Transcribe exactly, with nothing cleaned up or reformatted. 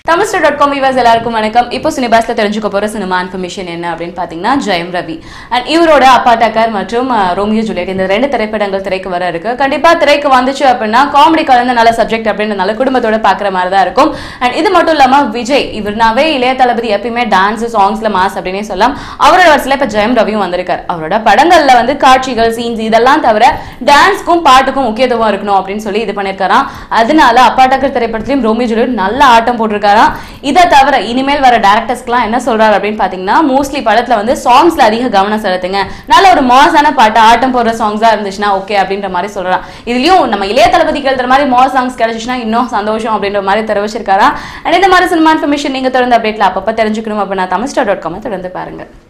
Thamistr dot com viewers எல்லாருக்கும் வணக்கம். இப்போ சினிபாஸ்ல தெரிஞ்சுக்க போற சினிமா இன்ஃபர்மேஷன் என்ன அப்படினு பாத்தீங்கன்னா ஜெயம் ரவி and இவரோட அப்பாட்டக்கர் மற்றும் ரோமியோ ஜூலியட் இந்த ரெண்டு திரைப்படங்கள் திரைக்கு வர இருக்கு. கண்டிப்பா திரைக்கு வந்துச்சு அப்படினா காமெடி கலந்த நல்ல சப்ஜெக்ட் அப்படின்றனால குடும்பத்தோட பார்க்குற மாதிரி தான் இருக்கும். and இது மட்டும் இல்லாம விஜய் இவர்னாவே இளைய தளபதி எப்பவுமே டான்ஸ் சாங்ஸ்ல மாஸ் அப்படினே சொல்லலாம். அவரோட வரிசையில இப்ப ஜெயம் ரவியும் வந்திருக்கார். அவரோட படங்கள்ல வந்து காட்சிகள் சீன்ஸ் இதெல்லாம் தவிர டான்ஸ்க்கும் பாட்டுக்கும் முக்கியத்துவம் இருக்கணும் அப்படின்னு சொல்லி இது பண்ணிருக்காராம். அதனால அப்பாட்டக்கர் திரைப்படத்திலும் ரோமியோ ஜூலியட் நல்ல ஆட்டம் போட்டிருக்காரு. இத தவிர இனிமேல் வர டைரக்டர்ஸ்க்குலாம் என்ன சொல்றாரு அப்படினு பாத்தீங்கன்னா மோஸ்ட்லி படத்துல வந்து சாங்ஸ்ல அதிக கவனம் செலுத்துங்க. நல்ல ஒரு மாஸான பாட்டு ஆட்டம் போடுற சாங்ஸா இருந்துச்சுனா ஓகே அப்படின்ற மாதிரி சொல்றாங்க. இதுலயும் நம்ம இளைய தளபதிக்கு எழுதுற மாதிரி மாஸ் சாங்ஸ் கிடைச்சுனா இன்னும் சந்தோஷம் அப்படின்ற மாதிரி தெரிவிச்சிருக்காரா. and இந்த மாதிரி சினிமா இன்ஃபர்மேஷன் நீங்க தொடர்ந்து அப்டேட்ல அப்பப்ப தெரிஞ்சுக்கணும் அப்படினா thamistr dot com தொடர்ந்து பாருங்க.